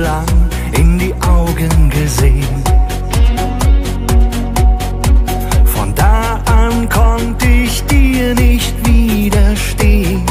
lang in die Augen gesehen. Von da an konnte ich dir nicht widerstehen.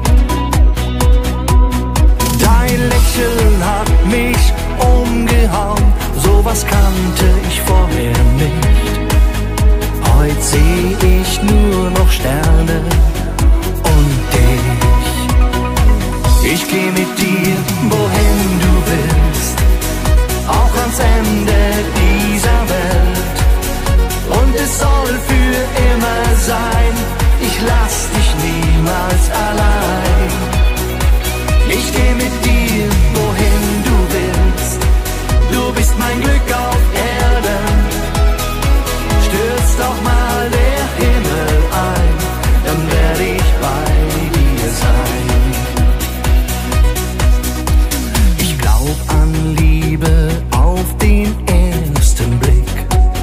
Dein Lächeln hat mich umgehauen, sowas kannte ich vorher nicht. Heute seh ich nur noch Sterne und dich. Ich geh mit dir, wohin du willst, auch ans Ende dieser Welt. Und es soll für immer sein, ich lass dich niemals allein. Ich geh mit dir, wohin du willst, du bist mein Glück auf Erden. Stürzt doch mal der Himmel ein, dann werde ich bei dir sein. Ich glaub an Liebe auf den ersten Blick,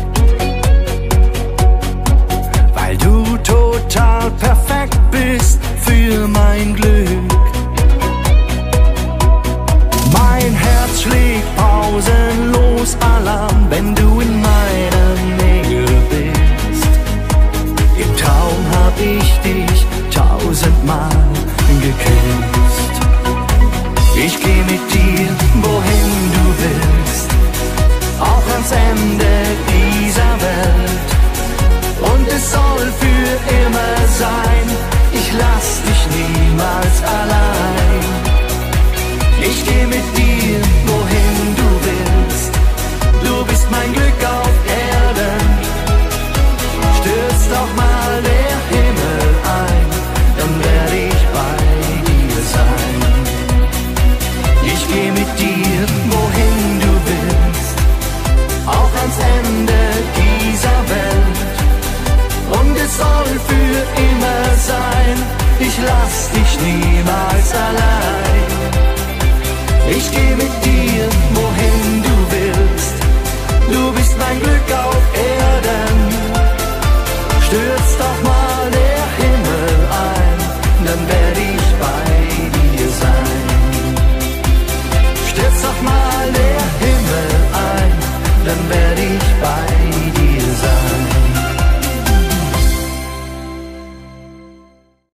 weil du total perfekt bist für mein Glück. Mein Herz schlägt pausenlos Alarm, wenn du in meiner Nähe bist. Im Traum hab ich dich 1000-mal geküsst. Ich geh mit dir, wohin du willst, auch ans Ende dieser Welt. Und es soll für immer sein, ich lass dich niemals allein. Ich geh mit dir, wohin du willst, du bist mein Glück auf Erden. Stürzt doch mal der Himmel ein, dann werde ich bei dir sein. Ich geh mit dir, wohin du willst, auch ans Ende dieser Welt. Und es soll für immer sein, ich lass dich niemals allein. Ich geh mit dir, wohin du willst, du bist mein Glück auf Erden. Stürzt doch mal